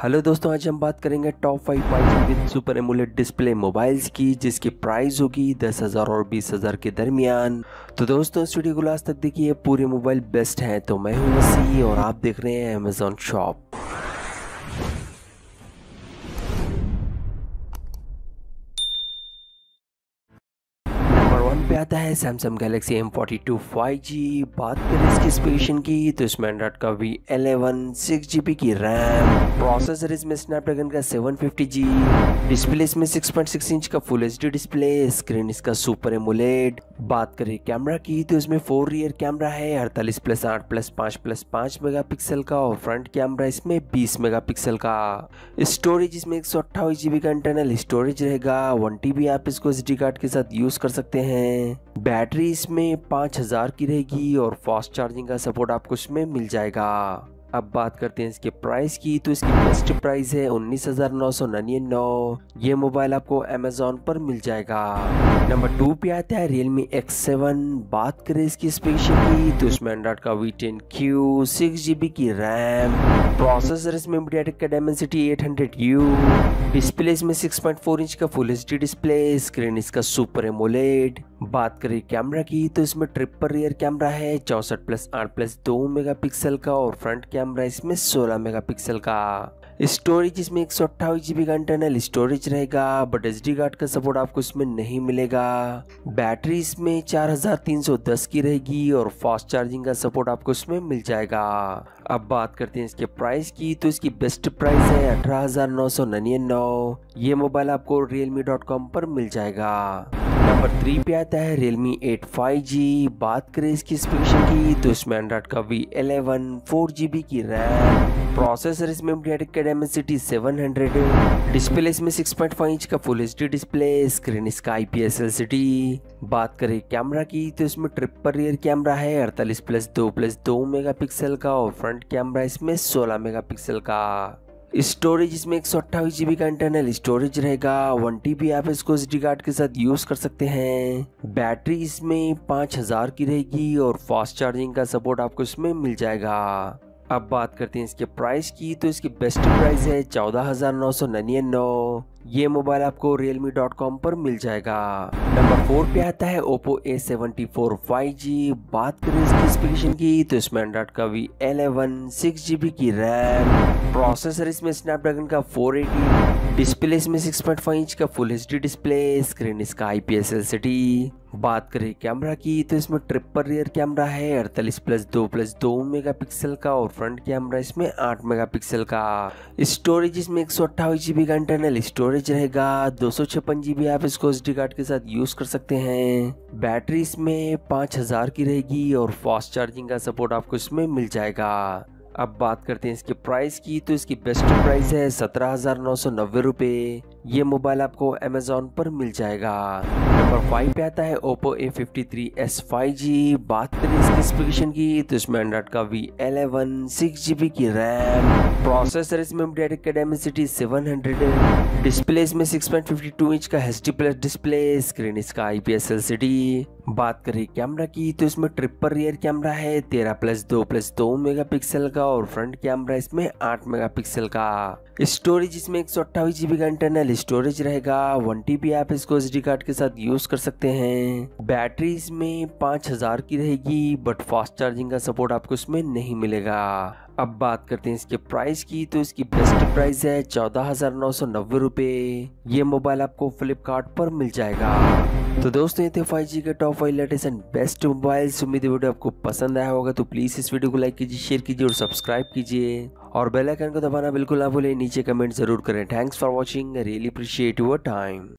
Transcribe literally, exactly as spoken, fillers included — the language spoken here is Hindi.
हेलो दोस्तों, आज हम बात करेंगे top five five G with super AMOLED display mobiles की, जिसकी प्राइस होगी दस हज़ार और बीस हज़ार के दरमियान। तो दोस्तों, इस वीडियो को लास्ट तक देखिए, पूरे मोबाइल बेस्ट हैं। तो मैं हूं वसी और आप देख रहे हैं अमेजॉन शॉप। पे आता है Samsung Galaxy M forty two five G. बात करें इसकी स्पेसिफिकेशन की तो इसमें एंड्रॉइड का V eleven, six G B की रैम, प्रोसेसर इसमें स्नैपड्रैगन का सेवन फिफ्टी जी, डिस्प्ले इसमें सिक्स पॉइंट सिक्स इंच का full H D display, screen इसका सुपर एमोलेड। बात करें कैमरा की तो इसमें फोर रियर कैमरा है, अड़तालीस प्लस आठ प्लस पाँच प्लस पाँच मेगा पिक्सल का, और फ्रंट कैमरा इसमें बीस मेगा पिक्सल का। स्टोरेज इसमें एक सौ अट्ठाईस जी बी का इंटरनल स्टोरेज रहेगा, वन टी बी आप इसको एस डी कार्ड के साथ यूज कर सकते हैं। बैटरी इसमें पाँच हज़ार की रहेगी और फास्ट चार्जिंग का सपोर्ट आपको इसमें मिल जाएगा। अब बात करते हैं इसके प्राइस की तो इसकी बेस्ट प्राइस है उन्नीस हजार नौ सौ निन्यानवे। ये मोबाइल आपको अमेजोन पर मिल जाएगा। नंबर टू पे आता है रियलमी एक्स सेवन। बात करें इसकी स्पेसिफिकेशन की तो इसमें एंड्रॉइड का V ten Q, six G B की रैम, प्रोसेसर इसमें मीडियाटेक का Dimensity eight hundred U, display इसमें सिक्स पॉइंट फोर इंच का full H D display, screen इसका सुपर एमोलेड। बात करें कैमरा की तो इसमें ट्रिपल रियर कैमरा है, चौसठ प्लस आठ प्लस दो मेगा पिक्सल का, और फ्रंट कैमरा इसमें सोलह मेगा पिक्सल का। स्टोरेज इसमें एक सौ अट्ठाईस जी बी का इंटरनल स्टोरेज रहेगा, बट एस डी कार्ड का सपोर्ट आपको इसमें नहीं मिलेगा। बैटरी इसमें चार हज़ार तीन सौ दस की रहेगी और फास्ट चार्जिंग का सपोर्ट आपको इसमें मिल जाएगा। अब बात करते हैं इसके प्राइस की तो इसकी बेस्ट प्राइस है अठारह हजार नौ सौ निन्यानवे। ये मोबाइल आपको रियलमी डॉट कॉम पर मिल जाएगा। नंबर थ्री पे आता है रियलमी एट फाइव जी। बात करें इसकी स्पेसिफिकेशन की तो इसमें एंड्रॉइड का V eleven, four G B की रैम, प्रोसेसर इसमें मीडियाटेक का डायमेंसिटी सेवन हंड्रेड, डिस्प्ले इसमें सिक्स पॉइंट फाइव इंच का full H D display, screen इसका I P S L C D. बात करें कैमरा की तो इसमें ट्रिपल रियर कैमरा है, अड़तालीस प्लस दो प्लस दो मेगा पिक्सल का, और फ्रंट कैमरा इसमें सोलह मेगा पिक्सल का। स्टोरेज इसमें एक सौ अट्ठाईस जी बी का इंटरनल स्टोरेज रहेगा, वन टी बी आप इसको एस डी कार्ड के साथ यूज कर सकते हैं। बैटरी इसमें पाँच हज़ार की रहेगी और फास्ट चार्जिंग का सपोर्ट आपको इसमें मिल जाएगा। अब बात करते हैं इसके प्राइस की तो इसकी बेस्ट प्राइस है चौदह हजार नौ सौ निन्यानवे। ये मोबाइल आपको रियलमी डॉट कॉम पर मिल जाएगा। नंबर फोर पे आता है Oppo A seventy four five G. बात करें इसकी स्पेसिफिकेशन की तो इसमें एंड्रॉइड का V eleven, six G B की रैम, प्रोसेसर इसमें स्नैपड्रैगन का फोर एटी, डिस्प्ले इसमें सिक्स पॉइंट फाइव इंच का full H D display, screen इसका I P S L C D. बात करें कैमरा की तो इसमें ट्रिपल रियर कैमरा है, अड़तालीस प्लस दो प्लस दो मेगा पिक्सल का, और फ्रंट कैमरा इसमें आठ मेगा पिक्सल का। स्टोरेज इसमें एक सौ अट्ठाईस जी बी का इंटरनल स्टोरेज रहेगा, दो सौ छप्पन जी बी आप इसको एस डी कार्ड के साथ यूज कर सकते हैं। बैटरी इसमें पाँच हज़ार की रहेगी और फास्ट चार्जिंग का सपोर्ट आपको इसमें मिल जाएगा। अब बात करते हैं इसके प्राइस की तो इसकी बेस्ट प्राइस है सत्रह हजार नौ सौ नब्बे रुपये। ये मोबाइल आपको अमेजोन पर मिल जाएगा। नंबर फाइव पे आता है Oppo A fifty three S five G. बात करें इसकी स्पेसिफिकेशन की तो इसमें एंड्रॉइड का V eleven, six G B की रैम, प्रोसेसर इसमें मीडियाटेक का डायमेंसिटी सेवन हंड्रेड, डिस्प्ले इसमें six point five two inch का H D plus display, screen इसका I P S L C D. बात करें कैमरा की तो इसमें ट्रिपल रियर कैमरा है, तेरह प्लस दो प्लस दो मेगा पिक्सल का, और फ्रंट कैमरा इसमें आठ मेगा पिक्सल का। स्टोरेज इसमें एक सौ अट्ठाईस जी बी का इंटरनल स्टोरेज रहेगा, वन टी बी आप इसको एस डी कार्ड के साथ यूज कर सकते हैं। बैटरी इसमें पाँच हज़ार की रहेगी, बट फास्ट चार्जिंग का सपोर्ट आपको इसमें नहीं मिलेगा। अब बात करते हैं इसके प्राइस की तो इसकी बेस्ट प्राइस है चौदह हजार नौ सौ नब्बे रुपये। ये मोबाइल आपको फ्लिपकार्ट पर मिल जाएगा। तो दोस्तों, ये थे फाइव जी के top five latest and best mobiles. उम्मीद है वीडियो आपको पसंद आया होगा, तो प्लीज इस वीडियो को लाइक कीजिए, शेयर कीजिए और सब्सक्राइब कीजिए, और बेल आइकन को दबाना बिल्कुल ना भूलें। नीचे कमेंट जरूर करें। Thanks for watching, really appreciate your time.